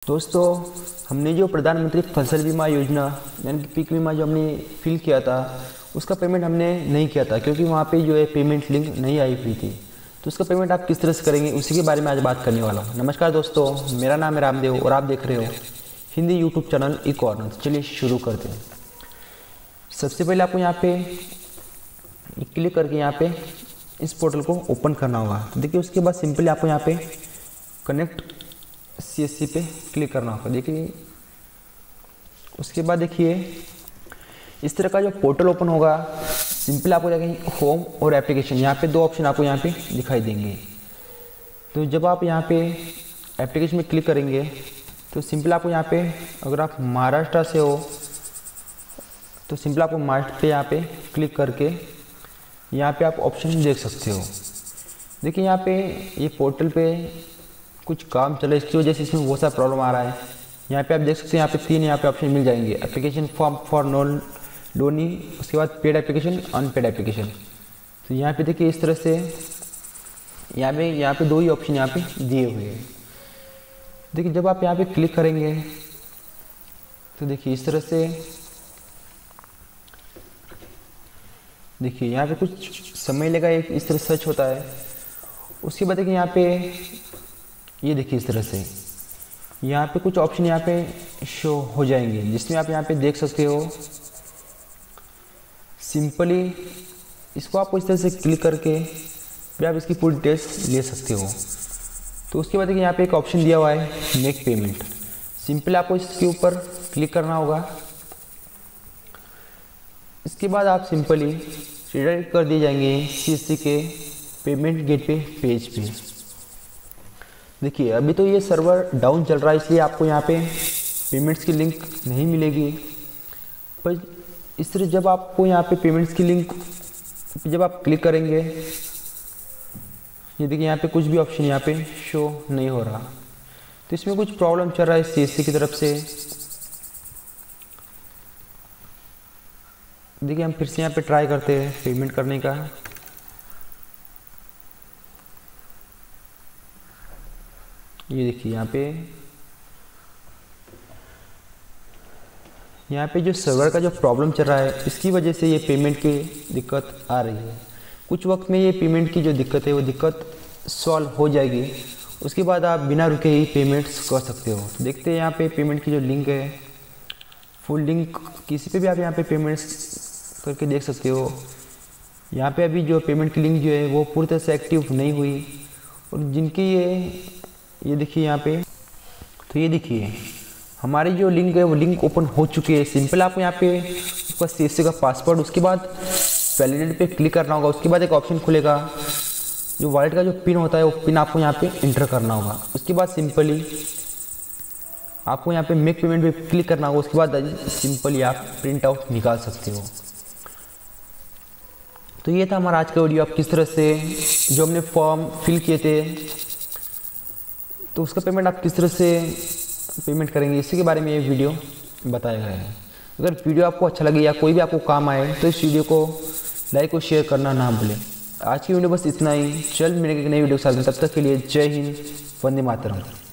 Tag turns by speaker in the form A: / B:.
A: दोस्तों, हमने जो प्रधानमंत्री फसल बीमा योजना यानी कि पीक बीमा जो हमने फिल किया था उसका पेमेंट हमने नहीं किया था क्योंकि वहाँ पे जो है पेमेंट लिंक नहीं आई हुई थी। तो उसका पेमेंट आप किस तरह से करेंगे उसी के बारे में आज बात करने वाला हूँ। नमस्कार दोस्तों, मेरा नाम है रामदेव और आप देख रहे हो Hindi YouTube channel E corner. चलिए शुरू करते हैं। सबसे पहले आपको यहाँ पे क्लिक करके यहाँ पे इस पोर्टल को ओपन करना होगा। देखिए उसके बाद सिंपली आपको यहाँ पे कनेक्ट CSC पे क्लिक करना होगा। देखिए उसके बाद देखिए इस तरह का जो पोर्टल ओपन होगा। सिंपल आपको जाके होम और एप्लीकेशन यहाँ पे दो ऑप्शन आपको यहाँ पे दिखाई देंगे। तो जब आप यहाँ पे एप्लीकेशन में क्लिक करेंगे तो सिंपल आपको यहाँ पे अगर आप महाराष्ट्र से हो तो सिंपल आपको महाराष्ट्र पे यहाँ पे क्लिक करके यहाँ पे आप ऑप्शन देख सकते हो। देखिए यहाँ पे ये पोर्टल पे कुछ काम चल रहा है, इसकी वजह से इसमें बहुत सारा प्रॉब्लम आ रहा है। यहाँ पे आप देख सकते हैं, यहाँ पे तीन यहाँ पे ऑप्शन मिल जाएंगे। Application form for non loanee, उसके बाद पेड एप्लीकेशन, अनपेड एप्लीकेशन। तो यहाँ पे देखिए इस तरह से यहाँ पे दो ही ऑप्शन यहाँ पे दिए हुए हैं। देखिए जब आप यहाँ पे क्लिक करेंगे तो देखिए इस तरह से देखिए यहाँ पे कुछ समय लेगा, एक इस तरह सर्च होता है। उसके बाद देखिए यहाँ पे ये देखिए इस तरह से यहाँ पे कुछ ऑप्शन यहाँ पे शो हो जाएंगे जिसमें आप यहाँ पे देख सकते हो। सिंपली इसको आपको इस तरह से क्लिक करके फिर आप इसकी पूरी डिटेल्स ले सकते हो। तो उसके बाद देखिए यहाँ पे एक ऑप्शन दिया हुआ है मेक पेमेंट। सिंपली आपको इसके ऊपर क्लिक करना होगा। इसके बाद आप सिंपली रिडायरेक्ट कर दिए जाएंगे CSC के पेमेंट गेटवे पेज पे। देखिए अभी तो ये सर्वर डाउन चल रहा है इसलिए आपको यहाँ पे पेमेंट्स की लिंक नहीं मिलेगी। पर इस तरह जब आपको यहाँ पे पेमेंट्स की लिंक जब आप क्लिक करेंगे ये देखिए यहाँ पे कुछ भी ऑप्शन यहाँ पे शो नहीं हो रहा। तो इसमें कुछ प्रॉब्लम चल रहा है CSC की तरफ से। देखिए हम फिर से यहाँ पे ट्राई करते हैं पेमेंट करने का। ये देखिए यहाँ पे जो सर्वर का जो प्रॉब्लम चल रहा है इसकी वजह से ये पेमेंट की दिक्कत आ रही है। कुछ वक्त में ये पेमेंट की जो दिक्कत है वो दिक्कत सॉल्व हो जाएगी। उसके बाद आप बिना रुके ही पेमेंट्स कर सकते हो। तो देखते हैं यहाँ पे पेमेंट की जो लिंक है, फुल लिंक किसी पे भी आप यहाँ पे पेमेंट्स करके देख सकते हो। यहाँ पे अभी जो पेमेंट की लिंक जो है वो पूरी तरह से एक्टिव नहीं हुई। और जिनकी ये देखिए यहाँ पे, तो ये देखिए हमारी जो लिंक है वो लिंक ओपन हो चुकी है। सिंपल आपको यहाँ पे उसका CSC का पासवर्ड, उसके बाद वैलिडेट पे क्लिक करना होगा। उसके बाद एक ऑप्शन खुलेगा जो वॉलेट का जो पिन होता है वो पिन आपको यहाँ पे इंटर करना होगा। उसके बाद सिंपली आपको यहाँ पे मेक पेमेंट पे क्लिक करना होगा। उसके बाद सिंपली आप प्रिंट आउट निकाल सकते हो। तो ये था हमारा आज का वीडियो। आप किस तरह से जो हमने फॉर्म फिल किए थे तो उसका पेमेंट आप किस तरह से पेमेंट करेंगे इसी के बारे में ये वीडियो बताया गया है। अगर वीडियो आपको अच्छा लगे या कोई भी आपको काम आए तो इस वीडियो को लाइक और शेयर करना ना भूलें। आज की वीडियो बस इतना ही। चल मिलेंगे एक नई वीडियो के साथ। तब तक के लिए जय हिंद, वंदे मातरम।